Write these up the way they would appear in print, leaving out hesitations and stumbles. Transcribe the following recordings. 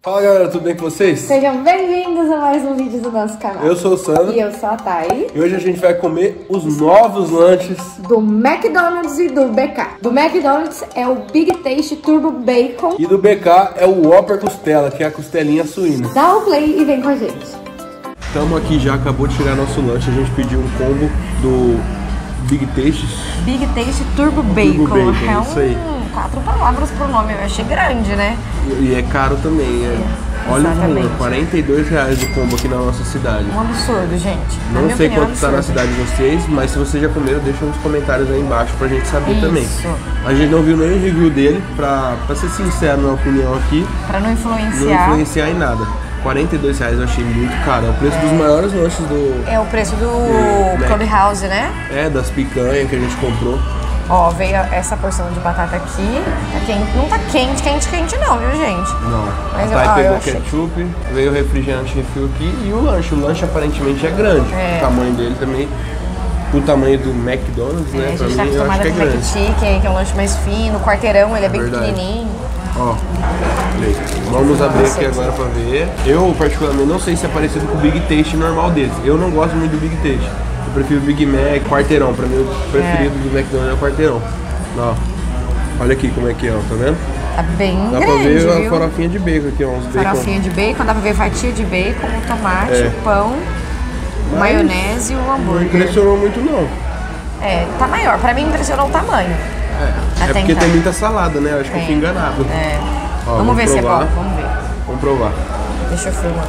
Fala galera, tudo bem com vocês? Sejam bem-vindos a mais um vídeo do nosso canal. Eu sou o Sandro. E eu sou a Thay. E hoje a gente vai comer os novos lanches do McDonald's e do BK. Do McDonald's é o Big Taste Turbo Bacon. E do BK é o Whopper Costela, que é a costelinha suína. Dá o play e vem com a gente. Estamos aqui já, acabou de chegar nosso lanche. A gente pediu um combo do Big Taste. Big Taste Turbo Bacon. Bacon, é isso aí. 4 palavras por nome, eu achei grande, né? E é caro também, Olha o valor, R$42 o combo aqui na nossa cidade. Um absurdo, gente. Não sei quanto está na cidade de vocês, mas se vocês já comeram, deixa nos comentários aí embaixo pra gente saber também. A gente não viu nenhum review dele, pra ser sincero na opinião aqui. Pra não influenciar. Não influenciar em nada. R$42 eu achei muito caro. É o preço dos maiores lanches do... É o preço do Clubhouse, né? É, das picanhas que a gente comprou. Ó, veio essa porção de batata aqui. Tá quente. Não tá quente não, viu, gente? Não. Mas a Thay pegou ketchup, veio o refrigerante refil aqui e o lanche. O lanche aparentemente é grande. O tamanho dele também, o tamanho do McDonald's, né? A Pra gente tá mim, eu acho que é grande. McChicken, que é um lanche mais fino. O quarteirão, ele é bem pequenininho. Ó, vamos abrir aqui agora pra ver. Eu, particularmente, não sei se é parecido com o Big Taste normal deles. Eu não gosto muito do Big Taste. Eu prefiro o Big Mac, quarteirão. Pra mim, o preferido do McDonald's é o quarteirão. Ó, olha aqui como é que é, ó, tá vendo? Tá bem grande, dá pra ver viu? a farofinha de bacon aqui, ó. Farofinha de bacon, dá pra ver fatia de bacon, o tomate, o pão, a maionese e o hambúrguer. Não impressionou muito, não. É, tá maior. Pra mim, impressionou o tamanho. É porque tem muita salada, né? Eu acho que eu fui enganado. É. Ó, vamos ver se é bom, vamos ver. Vamos provar. Deixa eu filmar.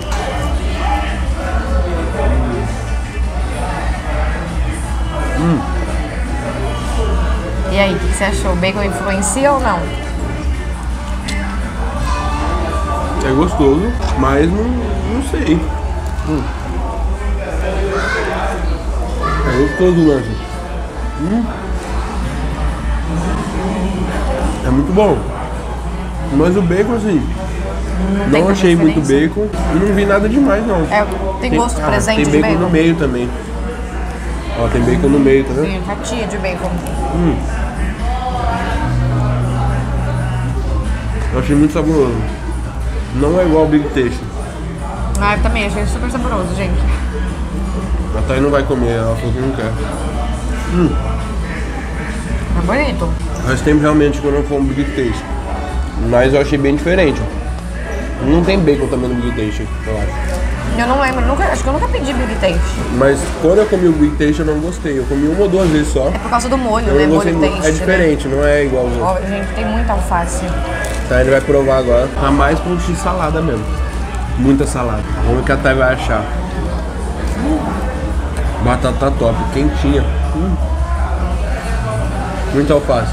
E aí, o que você achou? O bacon influencia ou não? É gostoso, mas não sei. É gostoso o lanche. É muito bom. Mas o bacon, assim, não achei muito bacon e não vi nada demais, não. É, tem gosto presente de bacon? Tem bacon no meio também. Ó, tem bacon no meio, tá vendo? Sim, fatia de bacon. Eu achei muito saboroso. Não é igual ao Big Taste. Ah, eu também achei super saboroso, gente. A Thay não vai comer, ela falou que não quer. É bonito. Faz tempo realmente que eu não como Big Taste. Mas eu achei bem diferente. Não tem bacon também no Big Taste, eu acho. Eu não lembro, acho que eu nunca pedi Big Taste. Mas quando eu comi o Big Taste eu não gostei. Eu comi uma ou duas vezes só. É por causa do molho, né? Molho taste. É diferente, né? Não é igual ao outro. Ó, gente, tem muita alface. Tá, ele vai provar agora. Tá mais com de salada mesmo. Muita salada. Vamos ver o que a Thay vai achar. Batata top, quentinha. Muita alface.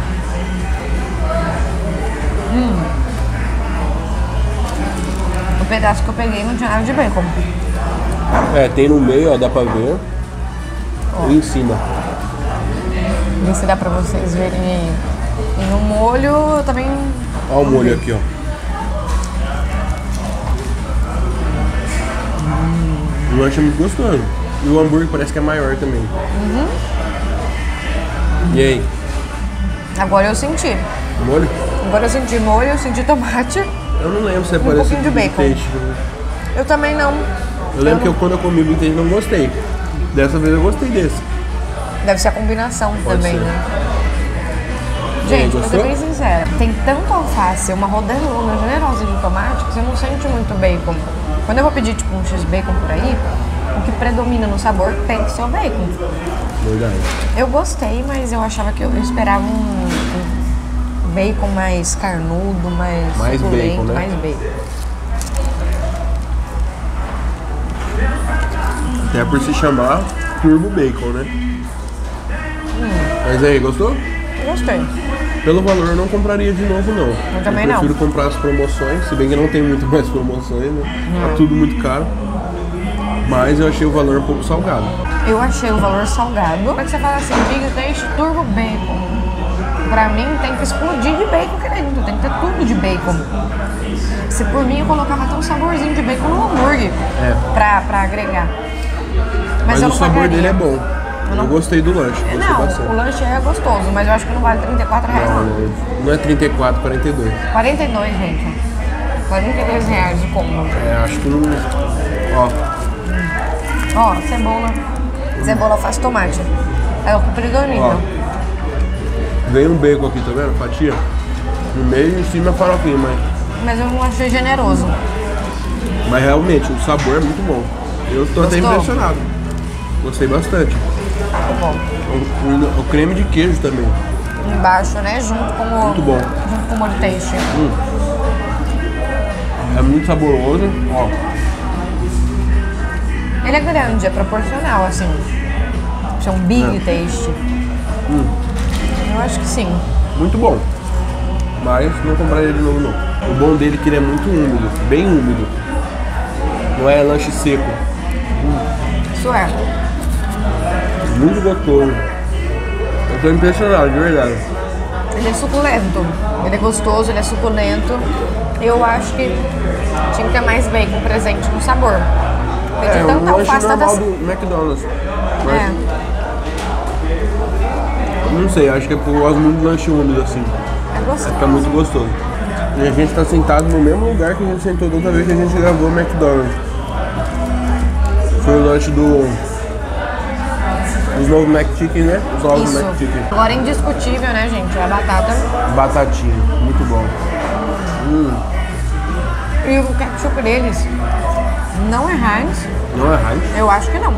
O pedaço que eu peguei não tinha nada de bacon. É, tem no meio, ó, dá pra ver. E em cima. Vê se dá pra vocês verem aí. E no molho também. Ó o molho aqui, ó. O lanche é muito gostoso. E o hambúrguer parece que é maior também. E aí? Agora eu senti. Molho? Agora eu senti molho, eu senti tomate. Eu não lembro se é parecido pouquinho de com bacon. Big Taste. Eu também não. Eu lembro que quando eu comi Big Taste não gostei. Dessa vez eu gostei desse. Deve ser a combinação também, ser. né? Gente, pra ser gostou? bem sincera, tem tanto alface, uma rodelona generosa de tomate que você não sente muito bacon. Quando eu vou pedir tipo um X-bacon por aí, o que predomina no sabor tem que ser o bacon. Verdade. Eu gostei, mas eu achava que eu esperava um bacon mais carnudo, mais suculento, bacon, né? mais bacon. Até por se chamar Turbo Bacon, né? Mas aí, gostou? Eu gostei. Pelo valor eu não compraria de novo, não. Eu também não. Prefiro comprar as promoções, se bem que não tem muito mais promoções, né? Tá tudo muito caro. Mas eu achei o valor um pouco salgado. Eu achei o valor salgado. Como é que você fala assim, Big Taste Turbo Bacon? Pra mim tem que explodir de bacon aqui dentro, tem que ter tudo de bacon. Se por mim eu colocava até um saborzinho de bacon no hambúrguer pra agregar. Mas eu o não sabor pagaria. dele é bom. Eu gostei do lanche, gostei Não, bastante. o lanche é gostoso, mas eu acho que não vale R$34 não. Não é 34, 42. 42, gente. R$42 o combo. É, acho que não... Ó, Ó, cebola. Cebola faz tomate. É o predomínio. ó. Vem um bacon aqui, tá vendo? Fatia. No meio e em cima a farofinha, Mas eu não achei generoso. mas realmente o sabor é muito bom. Eu tô até Gostou? impressionado. Gostei bastante. Tá bom. O creme de queijo também. Embaixo, né? Junto com o... Muito bom. Junto com o molho taste. É muito saboroso. Ó, Ele é grande, é proporcional, assim. Isso é um big taste. Eu acho que sim. muito bom. Mas não compraria de novo não. O bom dele é que ele é muito úmido, bem úmido. Não é lanche seco. Isso é. Muito gostoso. Eu tô impressionado, de verdade. Ele é suculento. Ele é gostoso, ele é suculento. Eu acho que tinha que ter mais bacon presente no sabor. Porque É de um tanta lanche alface, normal tanta... do McDonald's. Mas É, não sei, acho que eu gosto muito de lanche úmido assim. é gostoso. Fica muito gostoso. E a gente tá sentado no mesmo lugar que a gente sentou da outra vez que a gente gravou o McDonald's. Foi o lanche dos novos McChicken, né? Os ovos Isso. McChicken. Agora é indiscutível, né, gente? A batata Batatinha, muito bom. e o ketchup deles não é Heinz. Não é Heinz? Eu acho que não.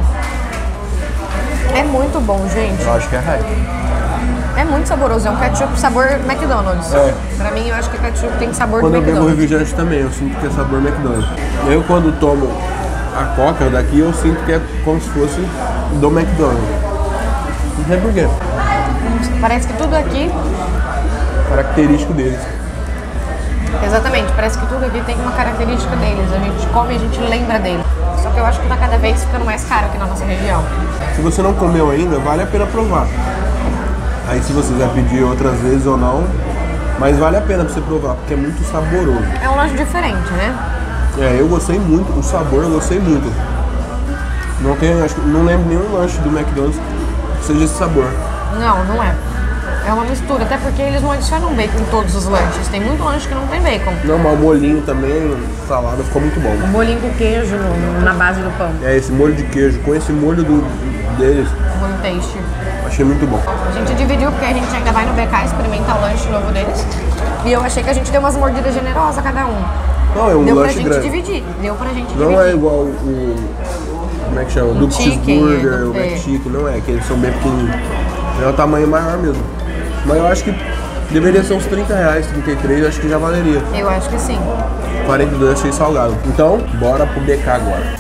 É muito bom, gente. Eu acho que é Heinz. É muito saboroso. É um ketchup sabor McDonald's. É. Pra mim, eu acho que ketchup tem sabor Quando de eu bebo McDonald's. refrigerante também, eu sinto que é sabor McDonald's. Eu quando tomo a Coca daqui, eu sinto que é como se fosse do McDonald's. Não sei porquê. Parece que tudo aqui... Característico deles. Exatamente, parece que tudo aqui tem uma característica deles. A gente come e a gente lembra dele. Só que eu acho que tá cada vez ficando mais caro aqui na nossa região. Se você não comeu ainda, vale a pena provar. Aí se você quiser pedir outras vezes ou não, mas vale a pena pra você provar, porque é muito saboroso. É um lanche diferente, né? É, eu gostei muito, o sabor eu gostei muito. Não tem, acho que não lembro nenhum lanche do McDonald's que seja esse sabor. Não, não é. É uma mistura, até porque eles não adicionam bacon em todos os lanches. Tem muito lanche que não tem bacon. Não, mas o molhinho também, salada, ficou muito bom. Um bolinho com queijo na base do pão. É, esse molho de queijo, com esse molho deles, Molho taste. achei muito bom. A gente dividiu porque a gente ainda vai no BK experimentar o lanche novo deles. E eu achei que a gente deu umas mordidas generosas a cada um. Não, é um Deu pra lanche gente grande. dividir. Deu pra gente Não dividir. é igual o... Como é que chama? O Duke chicken, Cheeseburger, o é. McChicken, não é, que eles são bem pequenininhos. É o tamanho maior mesmo. Mas eu acho que deveria ser uns R$30, 33, acho que já valeria. Eu acho que sim. 42 achei salgado. Então, bora pro BK agora.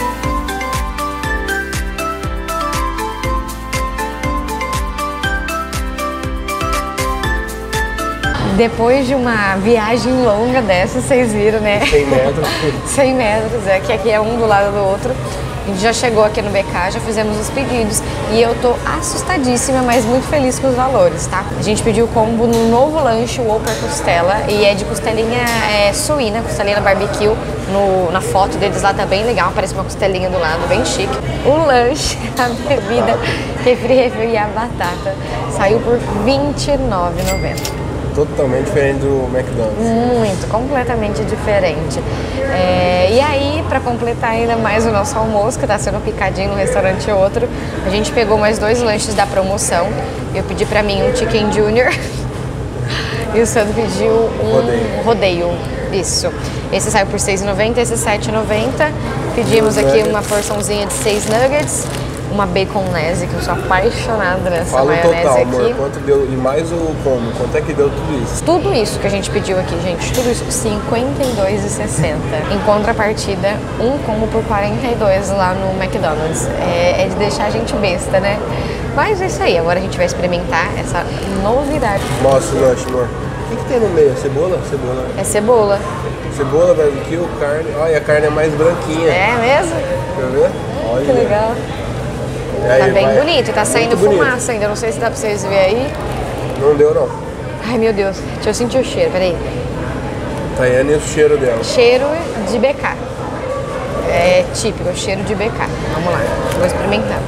Depois de uma viagem longa dessa, vocês viram, né? 100 metros. 100 metros, que aqui é um do lado do outro. A gente já chegou aqui no BK, já fizemos os pedidos e eu tô assustadíssima, mas muito feliz com os valores, tá? A gente pediu o combo no novo lanche, o Whopper Costela, e é de costelinha suína, costelinha barbecue. Na foto deles lá tá bem legal, parece uma costelinha do lado, bem chique. O lanche, a bebida, refri e a batata saiu por R$29,90. Totalmente diferente do McDonald's. Muito, completamente diferente. E aí, para completar ainda mais o nosso almoço, que tá sendo picadinho num restaurante ou outro, a gente pegou mais 2 lanches da promoção. Eu pedi pra mim um Chicken Junior e o Sandro pediu um rodeio. Isso. Esse saiu por R$6,90, esse R$7,90. Pedimos aqui uma porçãozinha de 6 nuggets. Uma baconese, que eu sou apaixonada nessa Fala o maionese total, aqui. amor, quanto deu, e mais o combo, quanto é que deu tudo isso? Tudo isso que a gente pediu aqui, gente, tudo isso, R$52,60. Em contrapartida, um combo por R$42 lá no McDonald's. É de deixar a gente besta, né? Mas é isso aí, agora a gente vai experimentar essa novidade. Mostra o lanche, amor. O que tem no meio? Cebola? Cebola. É cebola. Cebola, barbecue, carne. Olha, a carne é mais branquinha. É mesmo? Quer ver? Olha. Que legal. E aí, Tá bem vai. bonito, tá saindo Muito bonito. fumaça ainda, não sei se dá pra vocês verem aí. Não deu, não. Ai, meu Deus, deixa eu sentir o cheiro, peraí. Tayane e o cheiro dela. Cheiro de BK. É típico, cheiro de BK. Vamos lá, vou experimentar.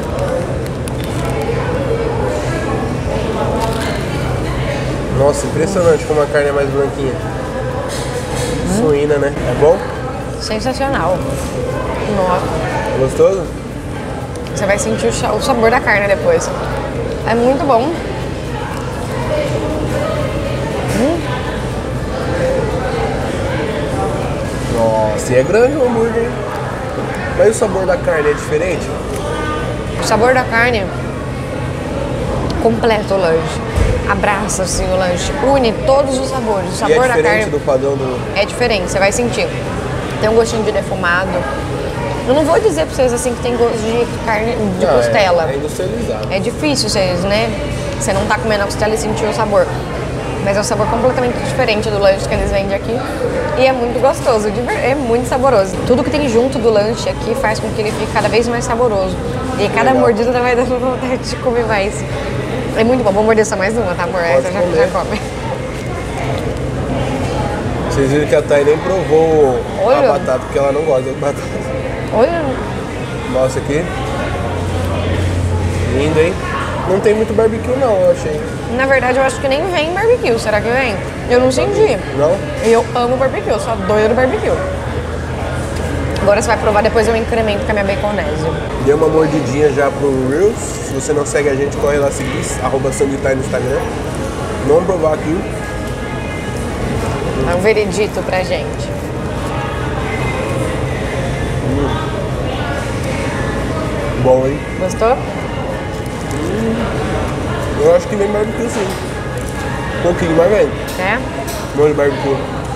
Nossa, impressionante como a carne é mais branquinha. suína, né? É bom? Sensacional. Nossa. É gostoso? Você vai sentir o sabor da carne depois. É muito bom. Nossa, e é grande o hambúrguer, hein? Mas o sabor da carne é diferente? O sabor da carne completa o lanche. Abraça assim o lanche. Une todos os sabores. O sabor e é da diferente carne do padrão do... é diferente, você vai sentir. Tem um gostinho de defumado. Eu não vou dizer pra vocês assim que tem gosto de carne de costela. É industrializado. É difícil vocês, né? Você não tá comendo a costela e sentir o sabor. Mas é um sabor completamente diferente do lanche que eles vendem aqui. E é muito gostoso, é muito saboroso. Tudo que tem junto do lanche aqui faz com que ele fique cada vez mais saboroso. E cada mordida vai dando vontade de comer mais. É muito bom. Vou morder só mais uma, tá, amor? Essa já come. Vocês viram que a Thay nem provou Olha. a batata, porque ela não gosta de batata. Olha. Nossa, aqui. Lindo, hein? Não tem muito barbecue não, eu achei. Na verdade, eu acho que nem vem barbecue. Será que vem? Eu não senti. Não? Eu amo barbecue, eu sou doida do barbecue. Agora você vai provar, depois eu incremento com a minha baconese. Dei uma mordidinha já pro Reels. Se você não segue a gente, corre lá seguir, @sanguitai no Instagram. Vamos provar aqui. É um veredito pra gente. Bom, hein? Gostou? Eu acho que vem barbecue sim. Um pouquinho, mas vem. É? Molho de barbecue.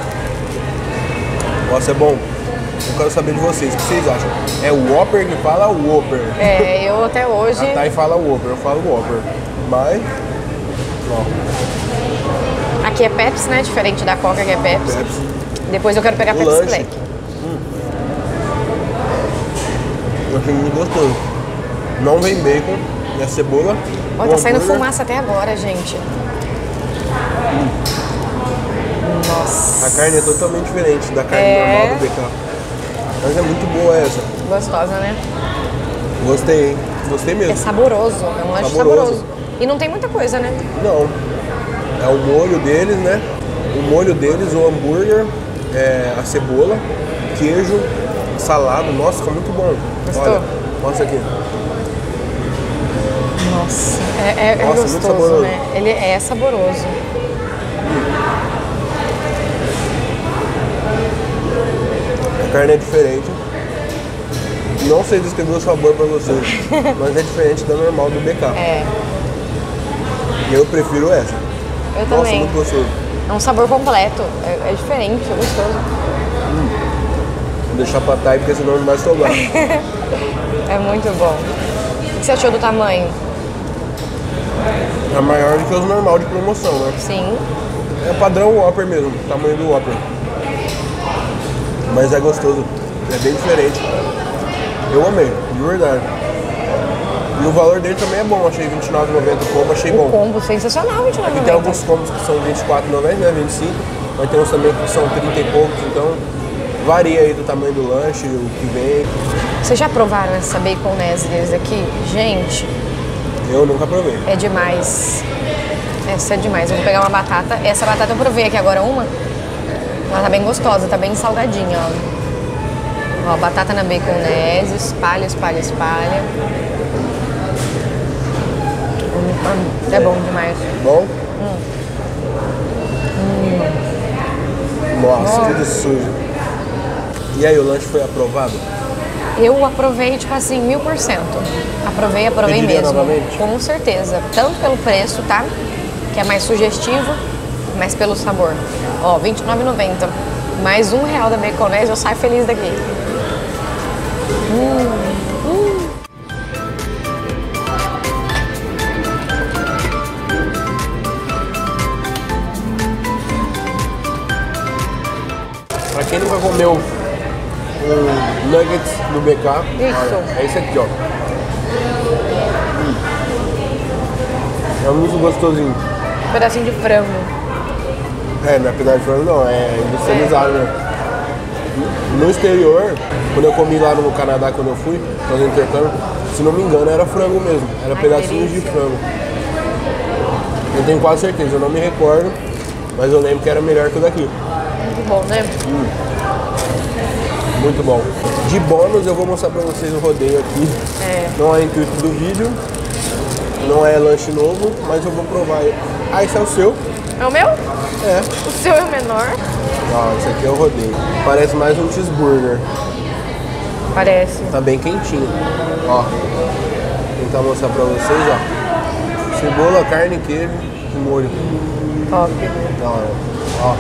Nossa, é bom. Eu quero saber de vocês, o que vocês acham? É o Whopper que fala o Whopper? É, eu até hoje... A Thay fala Whopper, eu falo Whopper. Mas... Ó, Aqui é Pepsi, né? Diferente da Coca, que é Pepsi. Pepsi. Depois eu quero pegar O Pepsi lanche. Black. Eu achei muito gostoso. Não vem bacon, é cebola. Olha, tá saindo fumaça até agora, gente. Nossa. A carne é totalmente diferente da carne normal do BK. Mas é muito boa essa. Gostosa, né? Gostei, hein? Gostei mesmo. É saboroso, é um lanche saboroso. E não tem muita coisa, né? Não. É o molho deles, né? O molho deles, o hambúrguer, a cebola, queijo, salado. Nossa, fica muito bom. Gostou? Olha, mostra aqui. Nossa, é Nossa, muito gostoso, saboroso. né? Ele é saboroso. A carne é diferente. Não sei descrever o sabor pra vocês, mas é diferente da normal do BK. É, E eu prefiro essa. eu Nossa, também. muito gostoso. É um sabor completo, é diferente, é gostoso. Vou deixar pra Thay, porque senão não vai sobrar. É muito bom. O que você achou do tamanho? É maior do que os normal de promoção, né? Sim. É padrão Whopper mesmo, tamanho do Whopper. Mas é gostoso, é bem diferente. Eu amei, de verdade. E o valor dele também é bom, achei R$29,90 o combo, achei O bom. combo sensacional, Aqui tem 29,90. alguns combos que são R$24,90, né, 25. Mas tem uns também que são 30 e poucos, então varia aí do tamanho do lanche, o que vem. Vocês já provaram essa baconese deles aqui? Gente, Eu nunca provei. é demais. Essa é demais. Eu vou pegar uma batata. Essa batata eu provei aqui agora uma. Ela tá bem gostosa, tá bem salgadinha, ó. Ó, batata na baconese, espalha, espalha, espalha. É bom demais. Bom? Nossa, tudo sujo. E aí, o lanche foi aprovado? Eu aprovei, tipo assim, 1000%. Aprovei Pediria mesmo. novamente? Com certeza. Tanto pelo preço, tá? Que é mais sugestivo, mas pelo sabor. Ó, R$29,90. Mais R$1 da baconese, eu saio feliz daqui. Pra quem nunca comeu um nuggets do BK, Isso. olha, é esse aqui, ó. É muito gostosinho. Um pedacinho de frango. É, não é pedaço de frango não, é industrializado, né? No exterior, quando eu comi lá no Canadá, quando eu fui fazer intercâmbio, se não me engano era frango mesmo, era Ai, pedacinhos de delícia. frango. Eu tenho quase certeza, eu não me recordo, mas eu lembro que era melhor que o daqui. muito bom, né? Muito bom. De bônus eu vou mostrar pra vocês o rodeio aqui. Não é intuito do vídeo, não é lanche novo, mas eu vou provar. Ah, esse é o seu? É o meu? É. O seu é o menor? Ó, esse aqui é o rodeio. Parece mais um cheeseburger. Parece. Tá bem quentinho. Ó. Vou tentar mostrar pra vocês, ó. Cebola, carne, queijo e molho. Top. Da hora. Ó.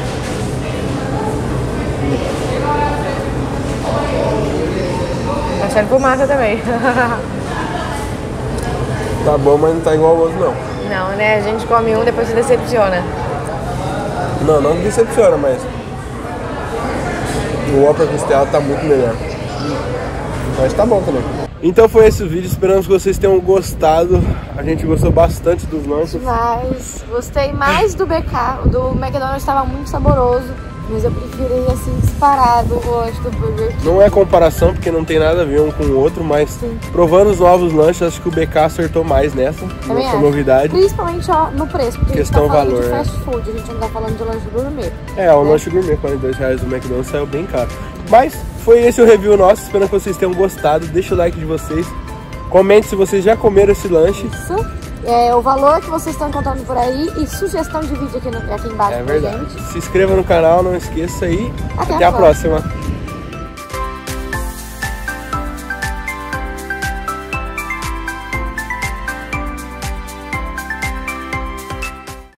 Tá saindo fumaça também. Tá bom, mas não tá igual ao outro, não. Não, né? A gente come um, depois se decepciona. Não decepciona, mas o Whopper costela tá muito melhor. Mas tá bom também. Então foi esse o vídeo, esperamos que vocês tenham gostado. A gente gostou bastante dos lanches. Mas gostei mais do BK. O do McDonald's estava muito saboroso. Mas eu preferi, assim, disparado o lanche do Burger King. Não é comparação, porque não tem nada a ver um com o outro, mas sim, provando os novos lanches, acho que o BK acertou mais nessa novidade. Principalmente ó, no preço, porque questão a gente tá falando valor, de fast food, a gente não tá falando de lanche gourmet. É, o lanche gourmet, R$42 do McDonald's saiu bem caro. Mas foi esse o review nosso, espero que vocês tenham gostado. Deixa o like de vocês, comente se vocês já comeram esse lanche. Isso. O valor que vocês estão encontrando por aí e sugestão de vídeo aqui embaixo. É verdade. Se inscreva no canal, não esqueça e até a próxima.